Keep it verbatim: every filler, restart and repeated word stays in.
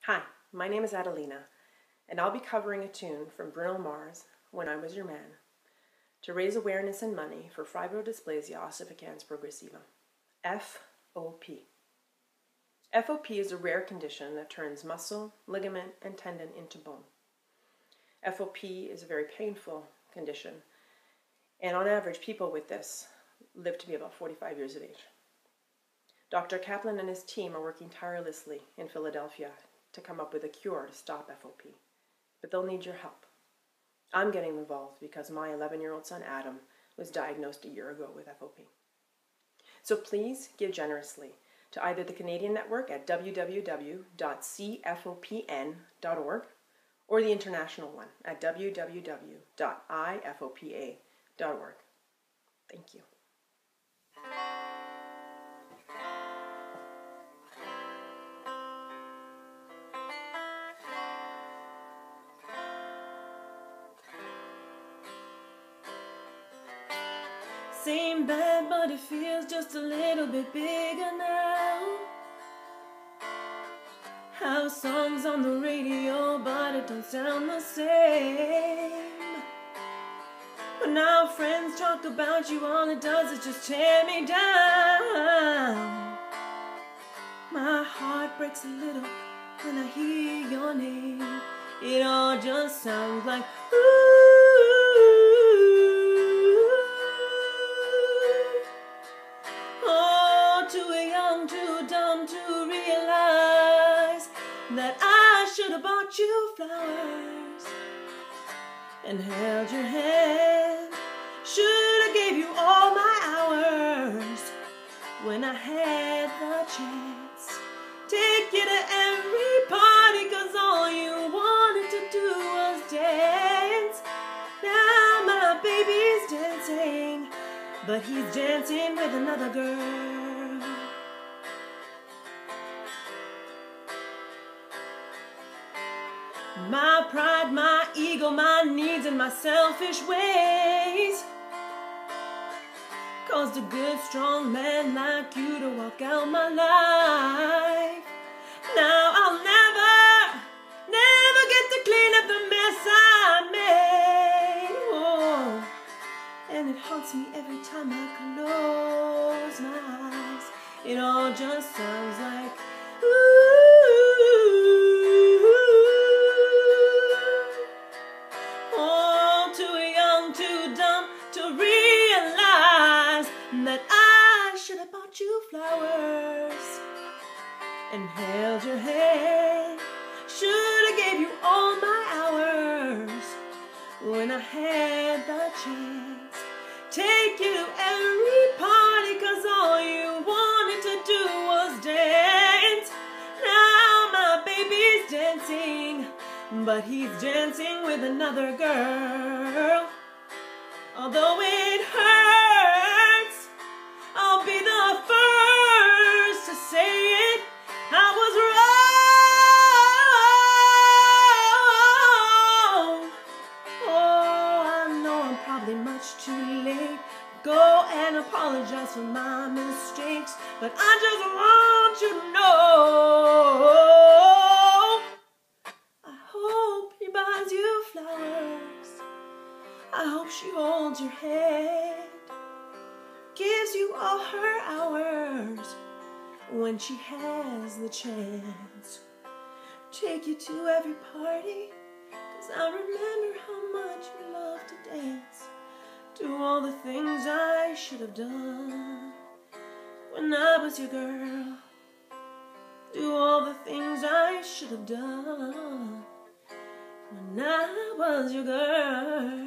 Hi, my name is Adelina, and I'll be covering a tune from Bruno Mars, When I Was Your Man, to raise awareness and money for Fibrodyplasia Ossificans Progressive, F O P. F O P is a rare condition that turns muscle, ligament, and tendon into bone. F O P is a very painful condition, and on average, people with this live to be about forty-five years of age. Doctor Kaplan and his team are working tirelessly in Philadelphia to come up with a cure to stop F O P, but they'll need your help. I'm getting involved because my eleven-year-old son Adam was diagnosed a year ago with F O P. So please give generously to either the Canadian network at w w w dot c f o p n dot org or the international one at w w w dot i f o p a dot org. Thank you. Same bed, but it feels just a little bit bigger now. Have songs on the radio, but it don't sound the same. But now friends talk about you, all it does is just tear me down. My heart breaks a little when I hear your name. It all just sounds like ooh. That I should have bought you flowers and held your hand. Should have gave you all my hours when I had the chance. Take you to every party, cause all you wanted to do was dance. Now my baby's dancing, but he's dancing with another girl. My pride, my ego, my needs, and my selfish ways caused a good, strong man like you to walk out my life. Now I'll never, never get to clean up the mess I made. Oh, and it haunts me every time I close my eyes. It all just sounds like ooh. That I should have bought you flowers and held your hand. Should have gave you all my hours when I had the chance. Take you to every party, cause all you wanted to do was dance. Now my baby's dancing, but he's dancing with another girl. Although it hurts, I'll be the first to say it. I was wrong. Oh, I know I'm probably much too late. Go and apologize for my mistakes, but I just want you to know I hope he buys you flowers. I hope she holds your hand, gives you all her hours when she has the chance. Take you to every party, cause I remember how much you love to dance. Do all the things I should have done when I was your girl. Do all the things I should have done when I was your girl.